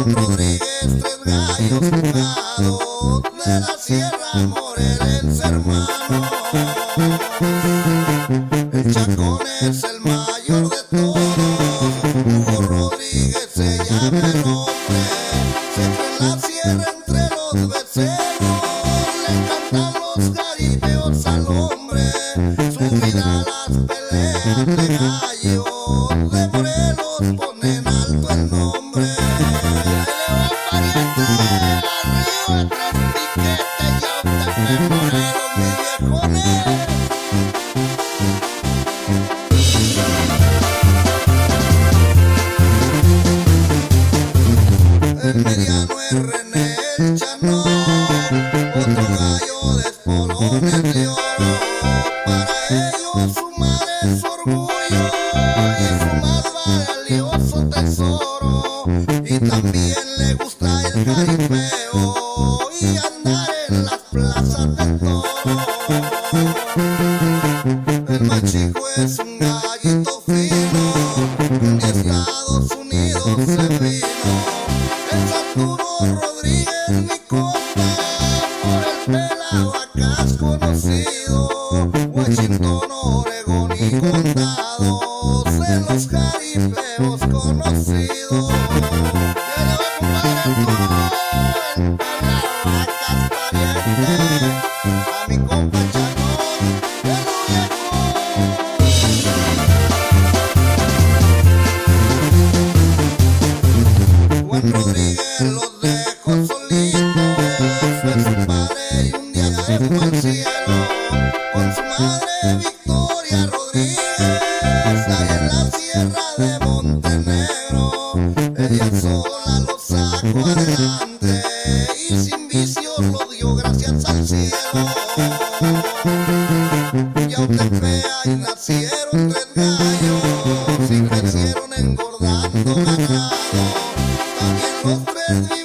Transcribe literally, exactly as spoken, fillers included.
Juan Rodríguez, tres gallos jugados de la Sierra Morelense, hermano. El Chacón es el mayor de todos, Hugo Rodríguez se llama el hombre. Siempre en la sierra entre los beceros le cantan los jaripeos al hombre. Subirá las peleas de gallos, de Morelos ponen alto el nombre. Pariente, arriba tras piquete, ya de Morelos, mi viejones. El mediano es René el Chano, otro gallo de espolones de oro. Para ellos su madre es su orgullo y su más valioso tesoro. Y también le gusta el jaripeo y andar en las plazas de toro. El más chico es un gallito fino, en Estados Unidos se vino. Es Arturo Rodríguez, mi compa, por el pelado acá es conocido. Washington, Oregón y condados, en los jaripeos conocidos. Ya le va a compadre el gol, Palacas pariente, a mi compa Chanón, el viejo. Juan Rodríguez los dejó solitos, fue su padre y un día dejó al cielo con su madre Victoria Rodríguez, allá en la sierra de Montenegro. Ella sola lo sacó adelante y sin vicios lo dio gracias al cielo. Yautepec y nacieron tres gallos y crecieron engordando ganado. También los tres